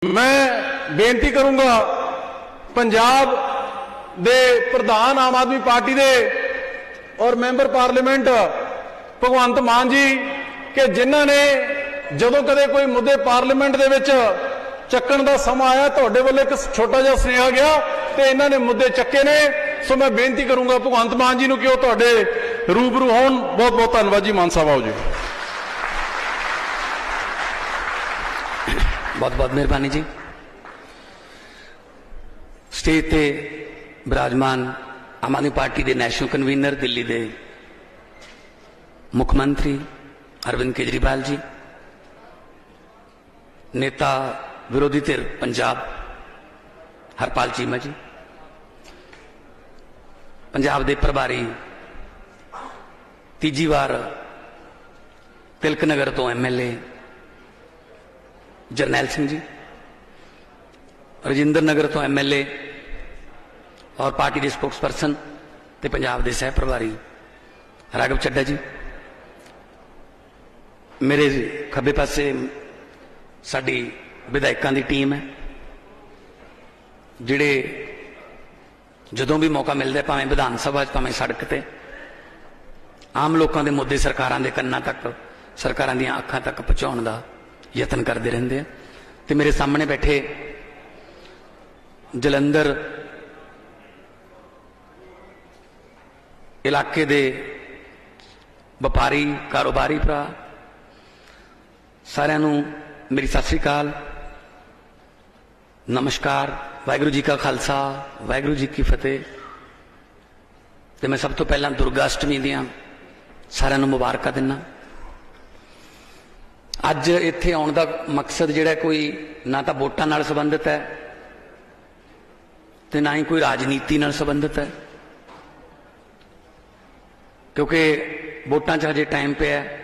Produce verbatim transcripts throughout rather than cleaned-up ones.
मैं बेनती करूंगा पंजाब दे प्रधान आम आदमी पार्टी दे और मैंबर पार्लीमेंट भगवंत मान जी कि जिन्हां ने जदों कदे कोई मुद्दे पार्लीमेंट दे विच चक्कण दा समा आया तुहाडे वल्लों एक छोटा जिहा सुनेहा गया ते इन्हां ने मुद्दे चक्के ने। सो मैं बेनती करूंगा भगवंत मान जी नूं कि ओह तुहाडे रूबरू होण। बहुत बहुत धन्नवाद जी। मान साहब आओ जी। बहुत बहुत मेहरबानी जी। स्टेज ते विराजमान आम आदमी पार्टी के नैशनल कन्वीनर दिल्ली के मुख्यमंत्री अरविंद केजरीवाल जी, नेता विरोधी धिर पंजाब हरपाल चीमा जी, पंजाब के प्रभारी तीजी बार तिलक नगर तो M L A Jarnail Singh ji, Rajinder Nagar तो एम एल ए और पार्टी के स्पोक्स परसन ते पंजाब के सह प्रभारी राघव चड्डा जी, मेरे खब्बे पासे साडी विधायकों की टीम है जिहड़े जदों भी मौका मिलता है भावें विधान सभा भावें सड़क ते आम लोगों के मुद्दे सरकारों के कन्ना तक सरकारों दी अखां तक पहुँचाने का यतन करते रहते हैं। तो मेरे सामने बैठे जलंधर इलाके दे व्यापारी कारोबारी भरा सारिਆਂ ਨੂੰ मेरी सत श्री अकाल, नमस्कार, वाहिगुरू जी का खालसा वाहिगुरू जी की फतेह। तो मैं सब तो पहला दुर्गा अष्टमी दियां सारिਆਂ ਨੂੰ मुबारक दिना। अज इत्थे आउण दा मकसद जिहड़ा कोई ना तो वोटां नाल संबंधित है ते ना ही कोई राजनीति नाल संबंधित है, क्योंकि वोटां च हजे टाइम पे है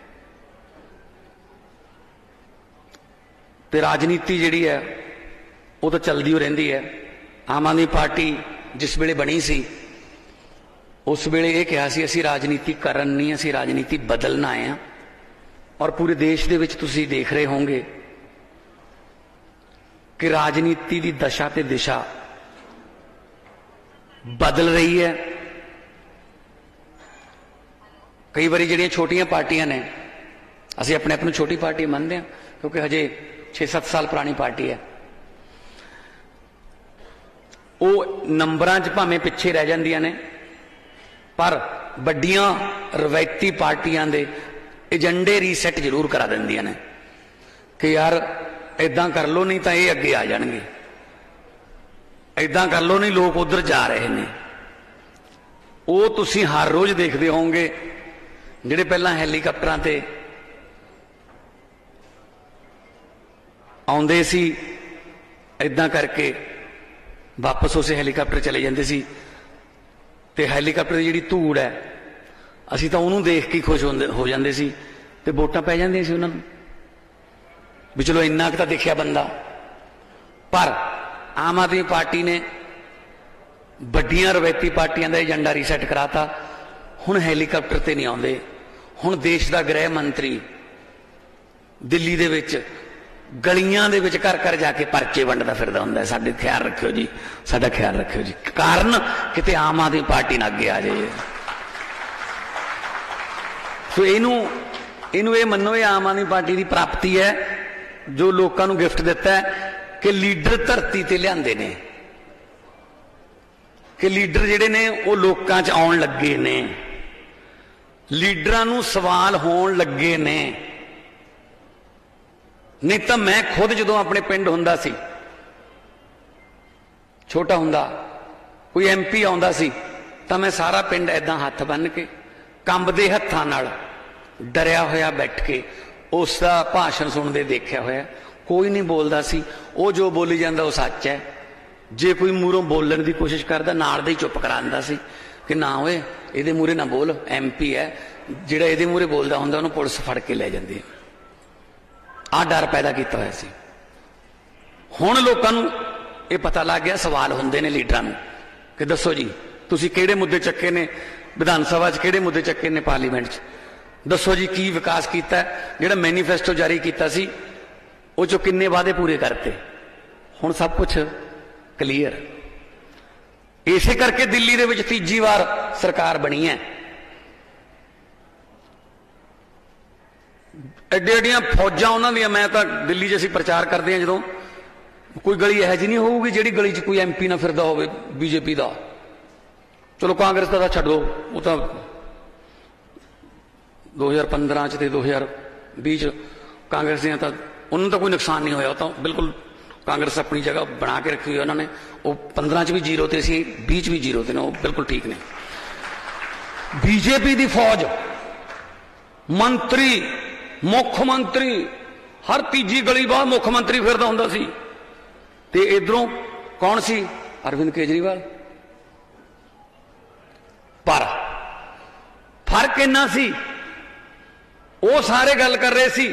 ते राजनीति जिहड़ी है वो तो चलदी हो रहिंदी है। आम आदमी पार्टी जिस वेले बनी सी उस वेले ये कहा सी असीं राजनीति करन नहीं, असीं राजनीति बदलना आए हैं। और पूरे देश दे विच तुसीं देख रहे होंगे कि राजनीति की दशा ते दिशा बदल रही है। कई बार जिहड़ियां छोटियां पार्टियां ने असीं अपने आप नूं छोटी पार्टी मानते हैं क्योंकि हजे छे सत्त साल पुरानी पार्टी है, वो नंबरां च भावें पिछे रह जांदियां ने पर वड्डियां रवायती पार्टियां दे एजेंडे रीसैट जरूर करा देंदियां ने कि यार इदां कर लो नहीं तो ये अगे आ जाएंगे, इदां कर लो नहीं लोग उधर जा रहे हैं। वो तुसीं हर रोज देखते होंगे जिहड़े पहलां हैलीकाप्टरां ते आउंदे सी इदां करके वापस उस हैलीकाप्टर चले जाते सी ते हैलीकाप्टर की जिहड़ी धूड़ है असीं तां उहनूं देख के खुश हो जाते सी ते वोटां पै जांदियां सी उन्हां नूं भी चलो इन्ना क तां दिखिया बंदा। पर आम आदमी पार्टी ने वड्डियां रवायती पार्टियां दा एजेंडा रीसैट कराता। हुण हैलीकाप्टर ते नहीं आउंदे, हुण देश दा गृह मंत्री दिल्ली दे विच गलियां दे विच घर घर जाके परचे वंडदा फिरदा हुंदा है, साडे ख्याल रखियो जी, साडा ख्याल रखियो जी। कारण किते आम आदमी पार्टी ना अगे आ जाए। तो इनू इनू ये मनो ये आम आदमी पार्टी की प्राप्ति है जो लोगों को गिफ्ट दिता है कि लीडर धरती ते लियाते ने, कि लीडर जिहड़े ने वो लोकां च आउण लगे ने, लीडरां नूं सवाल होण लगे ने। नहीं तो मैं खुद जो अपने पिंड हुंदा सी छोटा हुंदा कोई एम पी आउंदा सी तो मैं सारा पिंड ऐदां हथ बन के कंबदे हत्थां नाल डरिया होया बैठ के उसका भाषण सुनते देखा होया। कोई नहीं बोलता सी, वो जो बोली जाता वो सच है। जे कोई मूरों बोलने की कोशिश करता नाल दे चुप करांदा सी कि ना होए इहदे मूहरे ना बोल, एम पी है, जिहड़ा इहदे मूहरे बोलदा हुंदा उहनूं पुलिस फड़ के लै जांदी है। आ डर पैदा किया होया सी। हुण लोकां नूं ये पता लग गया, सवाल हुंदे ने लीडरां नूं कि दसो जी तुसीं किहड़े मुद्दे चक्के ने विधान सभा च, किहड़े मुद्दे चक्के ने पार्लीमेंट च, दसो जी की विकास किया। जिहड़ा मैनीफेस्टो जारी किया सी ਉਹ ਚੋਂ ਕਿੰਨੇ ਵਾਅਦੇ ਪੂਰੇ ਕਰਤੇ, ਹੁਣ ਸਭ ਕੁਝ ਕਲੀਅਰ। ਇਸੇ ਕਰਕੇ ਦਿੱਲੀ ਦੇ ਵਿੱਚ ਤੀਜੀ ਵਾਰ ਸਰਕਾਰ ਬਣੀ ਹੈ। ਐਡੇ ਐਡੀਆਂ ਫੌਜਾਂ ਉਹਨਾਂ ਦੀਆਂ, ਮੈਂ ਤਾਂ ਦਿੱਲੀ 'ਚ ਅਸੀਂ ਪ੍ਰਚਾਰ ਕਰਦੇ ਹਾਂ ਜਦੋਂ, ਕੋਈ ਗਲੀ ਇਹੋ ਜਿਹੀ ਨਹੀਂ ਹੋਊਗੀ ਜਿਹੜੀ ਗਲੀ 'ਚ ਕੋਈ ਐਮਪੀ ਨਾ ਫਿਰਦਾ ਹੋਵੇ ਬੀਜੇਪੀ ਦਾ। ਚਲੋ ਕਾਂਗਰਸ ਦਾ ਤਾਂ ਛੱਡੋ, ਉਹ ਤਾਂ ਦੋ ਹਜ਼ਾਰ ਪੰਦਰਾਂ 'ਚ ਤੇ ਦੋ ਹਜ਼ਾਰ ਵੀਹ 'ਚ ਕਾਂਗਰਸ ਦੀਆਂ ਤਾਂ ਉਹਨਾਂ ਨੂੰ ਤਾਂ ਕੋਈ ਨੁਕਸਾਨ ਨਹੀਂ ਹੋਇਆ, ਉਹ ਤਾਂ ਬਿਲਕੁਲ ਕਾਂਗਰਸ ਆਪਣੀ ਜਗ੍ਹਾ ਬਣਾ ਕੇ ਰੱਖੀ ਹੋਈ ਉਹਨਾਂ ਨੇ। ਉਹ ਪੰਦਰਾਂ 'ਚ ਵੀ ਜ਼ੀਰੋ ਤੇ ਸੀ, ਵੀਹ 'ਚ ਵੀ ਜ਼ੀਰੋ ਤੇ ਨੇ, ਉਹ ਬਿਲਕੁਲ ਠੀਕ ਨੇ। ਬੀਜੇਪੀ ਦੀ ਫੌਜ, ਮੰਤਰੀ, ਮੁੱਖ ਮੰਤਰੀ, ਹਰ ਤੀਜੀ ਗਲੀ ਬਾਹਰ ਮੁੱਖ ਮੰਤਰੀ ਫਿਰਦਾ ਹੁੰਦਾ ਸੀ। ਤੇ ਇਧਰੋਂ ਕੌਣ ਸੀ? ਅਰਵਿੰਦ ਕੇਜਰੀਵਾਲ। ਪਰ ਫਰਕ ਇੰਨਾ ਸੀ, ਉਹ ਸਾਰੇ ਗੱਲ ਕਰ ਰਹੇ ਸੀ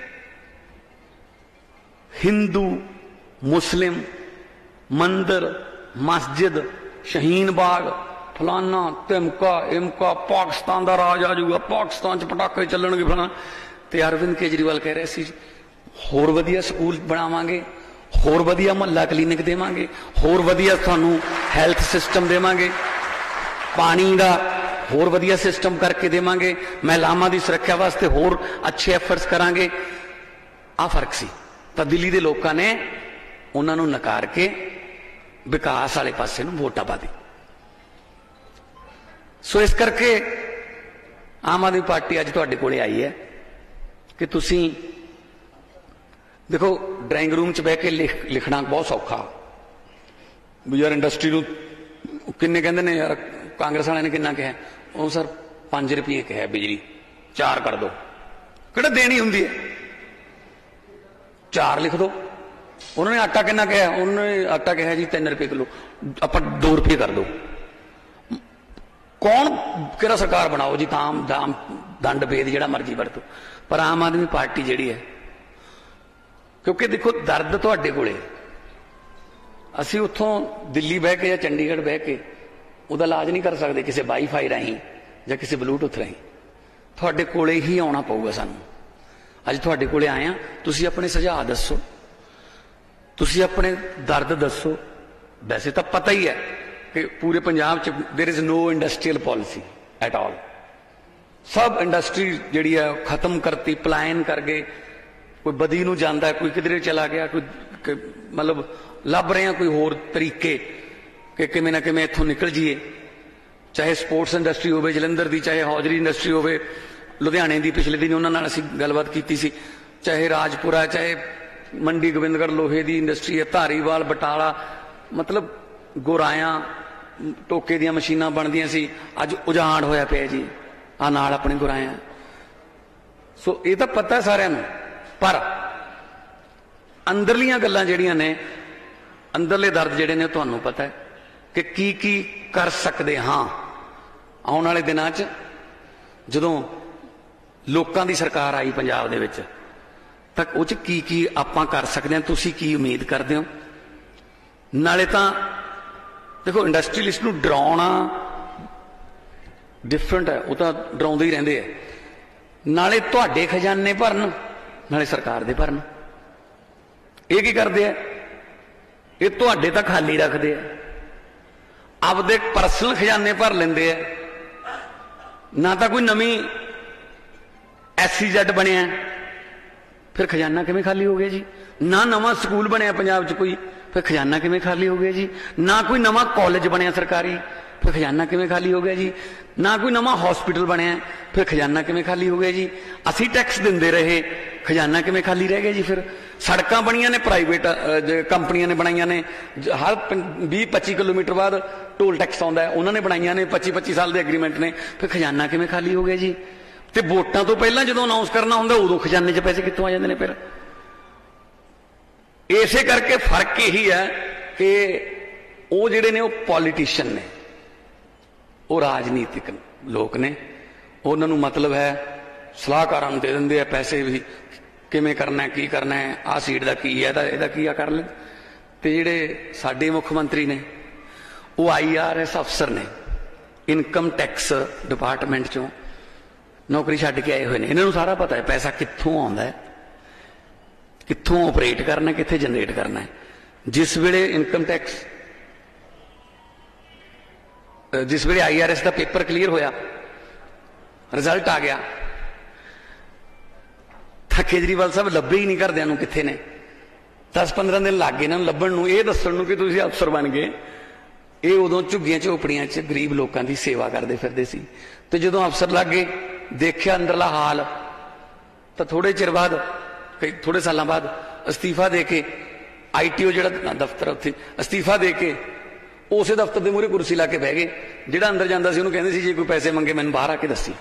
ਹਿੰਦੂ, ਮੁਸਲਿਮ, ਮੰਦਰ, ਮਸਜਿਦ, ਸ਼ਹੀਨ ਬਾਗ, ਫਲਾਨਾ ਧਮਕਾ ਇਮਕਾ, ਪਾਕਿਸਤਾਨ ਦਾ ਰਾਜ ਆ ਜਾਊਗਾ, ਪਾਕਿਸਤਾਨ 'ਚ ਪਟਾਕੇ ਚੱਲਣਗੇ ਫਲਾਣਾ। ਤੇ ਅਰਵਿੰਦ ਕੇਜਰੀਵਾਲ ਕਹਿ ਰਹੇ ਸੀ ਹੋਰ ਵਧੀਆ ਸਕੂਲ ਬਣਾਵਾਂਗੇ, ਹੋਰ ਵਧੀਆ ਮੁਹੱਲਾ ਕਲੀਨਿਕ ਦੇਵਾਂਗੇ, ਹੋਰ ਵਧੀਆ ਤੁਹਾਨੂੰ ਹੈਲਥ ਸਿਸਟਮ ਦੇਵਾਂਗੇ, ਪਾਣੀ ਦਾ ਹੋਰ ਵਧੀਆ ਸਿਸਟਮ ਕਰਕੇ ਦੇਵਾਂਗੇ, ਮਹਿਲਾਵਾਂ ਦੀ ਸੁਰੱਖਿਆ ਵਾਸਤੇ ਹੋਰ ਅੱਛੇ ਐਫਰਟਸ ਕਰਾਂਗੇ। ਆਹ ਫਰਕ ਸੀ। ਤਾਂ ਦਿੱਲੀ ਦੇ ਲੋਕਾਂ ਨੇ ਉਹਨਾਂ ਨੂੰ ਨਕਾਰ ਕੇ ਵਿਕਾਸ ਵਾਲੇ ਪਾਸੇ ਨੂੰ ਵੋਟਾਂ ਪਾ ਦਿੱਤੀ। ਸੋ ਇਸ ਕਰਕੇ ਆਮ ਆਦਮੀ ਪਾਰਟੀ ਅੱਜ ਤੁਹਾਡੇ ਕੋਲੇ ਆਈ ਹੈ ਕਿ ਤੁਸੀਂ ਦੇਖੋ, ਡਰਾਇੰਗ ਰੂਮ 'ਚ ਬਹਿ ਕੇ ਲਿਖ ਲਿਖਣਾ ਬਹੁਤ ਸੌਖਾ ਵੀ ਯਾਰ ਇੰਡਸਟਰੀ ਨੂੰ ਕਿੰਨੇ ਕਹਿੰਦੇ ਨੇ ਯਾਰ, ਕਾਂਗਰਸ ਵਾਲਿਆਂ ਨੇ ਕਿੰਨਾ ਕਿਹਾ? ਉਹ ਸਰ ਪੰਜ ਰੁਪਏ ਕਿਹਾ ਬਿਜਲੀ, ਚਾਰ ਕਰ ਦੋ। ਕਿਹੜਾ ਦੇਣੀ ਹੁੰਦੀ ਹੈ? ਚਾਰ ਲਿਖ ਦੋ। ਉਹਨਾਂ ਨੇ ਆਟਾ ਕਿੰਨਾ ਕਿਹਾ? ਉਹਨਾਂ ਨੇ ਆਟਾ ਕਿਹਾ ਜੀ ਤਿੰਨ ਰੁਪਏ ਕਿਲੋ, ਆਪਾਂ ਦੋ ਰੁਪਏ ਕਰ ਦੋ। ਕੌਣ ਕਿਹੜਾ ਸਰਕਾਰ ਬਣਾਓ ਜੀ, ਤਾਂ ਦਾਮ ਦੰਡ ਭੇਦ ਜਿਹੜਾ ਮਰਜ਼ੀ ਵਰਤੋ। ਪਰ ਆਮ ਆਦਮੀ ਪਾਰਟੀ ਜਿਹੜੀ ਹੈ, ਕਿਉਂਕਿ ਦੇਖੋ ਦਰਦ ਤੁਹਾਡੇ ਕੋਲੇ, ਅਸੀਂ ਉੱਥੋਂ ਦਿੱਲੀ ਬਹਿ ਕੇ ਜਾਂ ਚੰਡੀਗੜ੍ਹ ਬਹਿ ਕੇ ਉਹਦਾ ਇਲਾਜ ਨਹੀਂ ਕਰ ਸਕਦੇ ਕਿਸੇ ਵਾਈਫਾਈ ਰਾਹੀਂ ਜਾਂ ਕਿਸੇ ਬਲੂਟੁੱਥ ਰਾਹੀਂ। ਤੁਹਾਡੇ ਕੋਲੇ ਹੀ ਆਉਣਾ ਪਊਗਾ ਸਾਨੂੰ। ਅੱਜ ਤੁਹਾਡੇ ਕੋਲੇ ਆਏ ਆ, ਤੁਸੀਂ ਆਪਣੇ ਸੁਝਾਅ ਦੱਸੋ, ਤੁਸੀਂ ਆਪਣੇ ਦਰਦ ਦੱਸੋ। ਵੈਸੇ ਤਾਂ ਪਤਾ ਹੀ ਹੈ ਕਿ ਪੂਰੇ ਪੰਜਾਬ 'ਚ there is no industrial policy at all. ਸਭ ਇੰਡਸਟਰੀ ਜਿਹੜੀ ਹੈ ਖਤਮ ਕਰਤੀ, ਪਲਾਇਨ ਕਰ ਗਏ। ਕੋਈ ਬਦੀ ਨੂੰ ਜਾਂਦਾ, ਕੋਈ ਕਿਧਰੇ ਚਲਾ ਗਿਆ, ਕੋਈ ਮਤਲਬ ਲੱਭ ਰਹੇ ਆ ਕੋਈ ਹੋਰ ਤਰੀਕੇ ਕਿ ਕਿਵੇਂ ਨਾ ਕਿਵੇਂ ਇੱਥੋਂ ਨਿਕਲ ਜਾਈਏ। ਚਾਹੇ ਸਪੋਰਟਸ ਇੰਡਸਟਰੀ ਹੋਵੇ ਜਲੰਧਰ ਦੀ, ਚਾਹੇ ਹੌਜ਼ਰੀ ਇੰਡਸਟਰੀ ਹੋਵੇ ਲੁਧਿਆਣੇ ਦੀ, ਪਿਛਲੇ ਦਿਨ ਉਹਨਾਂ ਨਾਲ ਅਸੀਂ ਗੱਲਬਾਤ ਕੀਤੀ ਸੀ, ਚਾਹੇ ਰਾਜਪੁਰਾ, ਚਾਹੇ ਮੰਡੀ ਗੋਬਿੰਦਗੜ੍ਹ ਲੋਹੇ ਦੀ ਇੰਡਸਟਰੀ ਹੈ, ਧਾਰੀਵਾਲ, ਬਟਾਲਾ, ਮਤਲਬ ਗੋਰਾਇਆਂ ਟੋਕੇ ਦੀਆਂ ਮਸ਼ੀਨਾਂ ਬਣਦੀਆਂ ਸੀ, ਅੱਜ ਉਜਾੜ ਹੋਇਆ ਪਿਆ ਜੀ ਆ ਨਾਲ ਆਪਣੇ ਗੁਰਾਇਆਂ। ਸੋ ਇਹ ਤਾਂ ਪਤਾ ਸਾਰਿਆਂ ਨੂੰ, ਪਰ ਅੰਦਰਲੀਆਂ ਗੱਲਾਂ ਜਿਹੜੀਆਂ ਨੇ, ਅੰਦਰਲੇ ਦਰਦ ਜਿਹੜੇ ਨੇ, ਤੁਹਾਨੂੰ ਪਤਾ ਹੈ ਕਿ ਕੀ ਕੀ ਕਰ ਸਕਦੇ ਹਾਂ ਆਉਣ ਵਾਲੇ ਦਿਨਾਂ 'ਚ। ਜਦੋਂ ਲੋਕਾਂ ਦੀ ਸਰਕਾਰ ਆਈ ਪੰਜਾਬ ਦੇ ਵਿੱਚ, ਤਾਂ ਉਹ 'ਚ ਕੀ ਕੀ ਆਪਾਂ ਕਰ ਸਕਦੇ ਹਾਂ, ਤੁਸੀਂ ਕੀ ਉਮੀਦ ਕਰਦੇ ਹੋ? ਨਾਲੇ ਤਾਂ ਦੇਖੋ ਇੰਡਸਟਰੀਅਲਿਸਟ ਨੂੰ ਡਰਾਉਣਾ ਡਿਫਰੈਂਟ ਹੈ, ਉਹ ਤਾਂ ਡਰਾਉਂਦੇ ਹੀ ਰਹਿੰਦੇ ਆ। ਨਾਲੇ ਤੁਹਾਡੇ ਖਜ਼ਾਨੇ ਭਰਨ, ਨਾਲੇ ਸਰਕਾਰ ਦੇ ਭਰਨ। ਇਹ ਕੀ ਕਰਦੇ ਆ? ਇਹ ਤੁਹਾਡੇ ਤਾਂ ਖਾਲੀ ਰੱਖਦੇ ਆ, ਆਪਦੇ ਪਰਸਨਲ ਖਜ਼ਾਨੇ ਭਰ ਲੈਂਦੇ ਆ। ਨਾ ਤਾਂ ਕੋਈ ਨਵੀਂ ਐਸੀ ਜੈਡ ਬਣਿਆ, ਫਿਰ ਖਜ਼ਾਨਾ ਕਿਵੇਂ ਖਾਲੀ ਹੋ ਗਿਆ ਜੀ? ਨਾ ਨਵਾਂ ਸਕੂਲ ਬਣਿਆ ਪੰਜਾਬ 'ਚ ਕੋਈ, ਫਿਰ ਖਜ਼ਾਨਾ ਕਿਵੇਂ ਖਾਲੀ ਹੋ ਗਿਆ ਜੀ? ਨਾ ਕੋਈ ਨਵਾਂ ਕਾਲਜ ਬਣਿਆ ਸਰਕਾਰੀ, ਫਿਰ ਖਜ਼ਾਨਾ ਕਿਵੇਂ ਖਾਲੀ ਹੋ ਗਿਆ ਜੀ? ਨਾ ਕੋਈ ਨਵਾਂ ਹਸਪੀਟਲ ਬਣਿਆ, ਫਿਰ ਖਜ਼ਾਨਾ ਕਿਵੇਂ ਖਾਲੀ ਹੋ ਗਿਆ ਜੀ? ਅਸੀਂ ਟੈਕਸ ਦਿੰਦੇ ਰਹੇ, ਖਜ਼ਾਨਾ ਕਿਵੇਂ ਖਾਲੀ ਰਹਿ ਗਿਆ ਜੀ? ਫਿਰ ਸੜਕਾਂ ਬਣੀਆਂ ਨੇ, ਪ੍ਰਾਈਵੇਟ ਕੰਪਨੀਆਂ ਨੇ ਬਣਾਈਆਂ ਨੇ, ਹਰ ਵੀਹ ਪੱਚੀ ਕਿਲੋਮੀਟਰ ਬਾਅਦ ਟੋਲ ਟੈਕਸ ਆਉਂਦਾ, ਉਹਨਾਂ ਨੇ ਬਣਾਈਆਂ ਨੇ, ਪੱਚੀ ਪੱਚੀ ਸਾਲ ਦੇ ਐਗਰੀਮੈਂਟ ਨੇ, ਫਿਰ ਖਜ਼ਾਨਾ ਕਿਵੇਂ ਖਾਲੀ ਹੋ ਗਿਆ ਜੀ? ਤੇ ਵੋਟਾਂ ਤੋਂ ਪਹਿਲਾਂ ਜਦੋਂ ਅਨਾਉਂਸ ਕਰਨਾ ਹੁੰਦਾ, ਉਦੋਂ ਖਜ਼ਾਨੇ 'ਚ ਪੈਸੇ ਕਿੱਥੋਂ ਆ ਜਾਂਦੇ ਨੇ? ਫਿਰ ਇਸੇ ਕਰਕੇ ਫਰਕ ਇਹੀ ਹੈ ਕਿ ਉਹ ਜਿਹੜੇ ਨੇ ਉਹ ਪੋਲੀਟੀਸ਼ੀਅਨ ਨੇ, ਉਹ ਰਾਜਨੀਤਿਕ ਲੋਕ ਨੇ। ਉਹਨਾਂ ਨੂੰ ਮਤਲਬ ਹੈ ਸਲਾਹਕਾਰਾਂ ਨੂੰ ਦੇ ਦਿੰਦੇ ਆ ਪੈਸੇ ਵੀ, ਕਿਵੇਂ ਕਰਨਾ, ਕੀ ਕਰਨਾ ਹੈ, ਆਹ ਸੀਟ ਦਾ ਕੀ ਹੈ, ਇਹਦਾ ਇਹਦਾ ਕੀ ਆ ਕਰ ਲੈ। ਤੇ ਜਿਹੜੇ ਸਾਡੇ ਮੁੱਖ ਮੰਤਰੀ ਨੇ, ਉਹ ਆਈ ਆਰ ਐਸ ਅਫਸਰ ਨੇ, ਇਨਕਮ ਟੈਕਸ ਡਿਪਾਰਟਮੈਂਟ 'ਚੋਂ ਨੌਕਰੀ ਛੱਡ ਕੇ ਆਏ ਹੋਏ ਨੇ। ਇਹਨਾਂ ਨੂੰ ਸਾਰਾ ਪਤਾ ਹੈ ਪੈਸਾ ਕਿੱਥੋਂ ਆਉਂਦਾ ਹੈ, कित्थों ऑपरेट करना, कित्थे जनरेट करना है। जिस वेले इनकम टैक्स जिस वेले आई आर एस का पेपर क्लीयर होया, रिजल्ट आ गया, तो केजरीवाल साहब लभे ही नहीं घरदियां नूं कित्थे ने। दस पंद्रह दिन लग गए इन्हां नूं लभण नूं, ये दस्सण नूं कि तुसीं अफसर बन गए। ये उदों झुग्गियां झोपड़ियां च गरीब लोगों की सेवा करते फिरदे सी। ते जदों अफसर लग गए, देखिया अंदरला हाल, तो थोड़े चिर बाद, कई थोड़े सालों बाद अस्तीफा दे के आई टी ओ जिहड़ा दफ्तर उत्थे अस्तीफा दे के उस दफ्तर के मूहरे कुर्सी ला के बह गए। जिहड़ा अंदर जांदा सी उहनूं कहंदे सी जे कोई पैसे मंगे मैनूं बाहर आके दस्सी।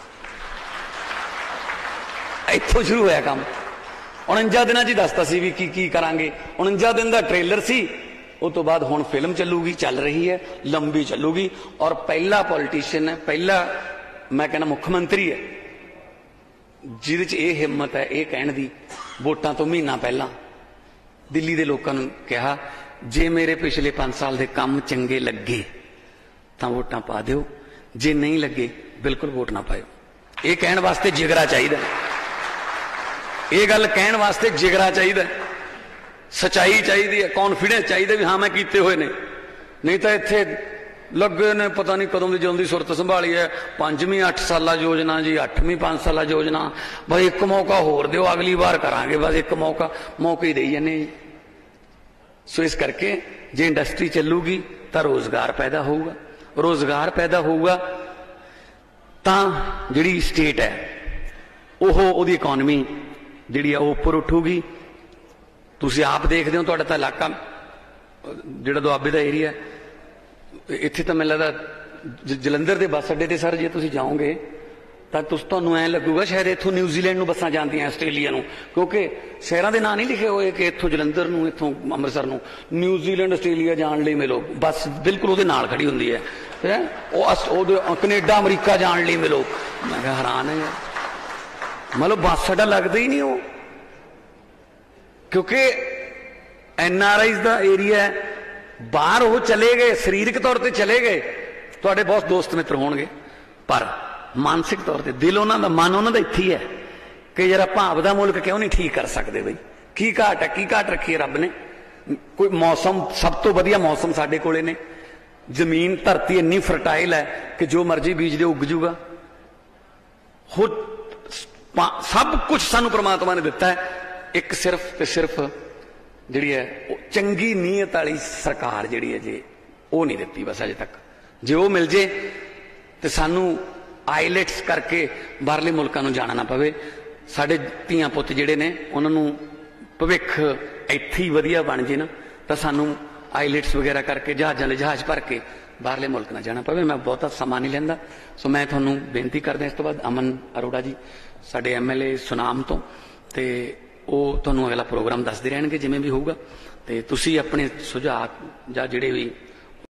इत्थों शुरू होया काम। उणंजा दिनां च दसता सी भी की की करांगे। उणंजा दिन का ट्रेलर सी, उस तो बाद हुण फिल्म चलूगी, चल रही है, लंबी चलूगी। और पहला पॉलिटिशियन है, पहला मैं कहना मुख्यमंत्री है जिहदे च ये हिम्मत है ये कहण दी, वोटां तो महीना पहला दिल्ली के लोगों ने कहा जे मेरे पिछले पांच साल के काम चंगे लगे तो वोटां पा दिओ, जे नहीं लगे बिल्कुल वोट ना पाओ। ये कहण वास्ते जिगरा चाहिए, ये गल कहण वास्ते जिगरा चाहिए, सच्चाई चाहिए है, कॉन्फिडेंस चाहिए भी हाँ मैं कीते हुए ने। नहीं तो इत्थे लगे ने पता नहीं कदों की जदों की सुरत संभाली है, पंजवीं अठ साल योजना जी, अठवीं पांच साल योजना, भाई एक मौका होर दिओ अगली बार करांगे, बस एक मौका मौके ही देई जाने। सो इस करके जे इंडस्ट्री चलूगी तो रोजगार पैदा होगा, रोजगार पैदा होगा तो जिहड़ी स्टेट है ओह ओहदी इकॉनमी जिहड़ी है वो उपर उठूगी। तुसीं आप देखते हो तुहाडा तां इलाका जिहड़ा दुआबे दा एरिया, इत्थे तो मैनूं लगदा जलंधर के बस अड्डे ते सर जे तुसीं जाओगे तो तुहानूं ऐ लगूगा शायद इत्थों न्यूजीलैंड नूं बसां जांदियां आस्ट्रेलिया नूं, क्योंकि शहरां दे नां नहीं लिखे हुए कि इत्थों जलंधर नूं, इत्थों अमृतसर नूं न्यूजीलैंड आस्ट्रेलिया जाण लई मिलो, बस बिल्कुल उहदे नाल खड़ी हुंदी है। कनेडा अमरीका जाण लई मिलो। मैं कहा हैरान है यार, मतलब बस अड्डा लगदा ही नहीं हो, क्योंकि एन आर आईज का एरिया है, बाहर वो चले गए, शरीरक तौर पर चले गए, तुहाडे बहुत दोस्त मित्र होणगे, पर मानसिक तौर पर दिल उन्हों का, मन उन्हों का इत्थे ही है कि यार आपां आपदा मुल्क क्यों नहीं ठीक कर सकते। बई की घाट है, की घाट रखी है रब ने। कोई मौसम सब तो वधिया मौसम साडे कोले ने, जमीन धरती इन्नी फर्टाइल है कि जो मर्जी बीज दे उग जूगा। हो सब कुछ सानू परमात्मा ने दिता है, एक सिर्फ ते सिर्फ जिहड़ी है चंगी नीयत वाली सरकार जिहड़ी है जे वो नहीं दिती बस अजे तक। जे वो मिल जे तो सानू आईलैट्स करके बाहरले मुल्कां नूं जाना ना पवे। साडे धीआं पुत्त जिहड़े ने उन्हां नूं भविख इत्थे ही वधिया बन जे ना, तो सानू आईलैट्स वगैरह करके जहाज़ां दे जहाज़ भर के बाहरले मुल्क ना जाना पवे। मैं बहुता समा नहीं लैंदा। सो मैं तुहानूं बेनती करदा इस तो बाद अमन अरोड़ा जी साडे एम एल ए सुनाम तो ते ਉਹ ਤੁਹਾਨੂੰ अगला प्रोग्राम दसते रहणगे जिमें भी होगा। तो तुसी अपने सुझाव ਜਾਂ ਜਿਹੜੇ भी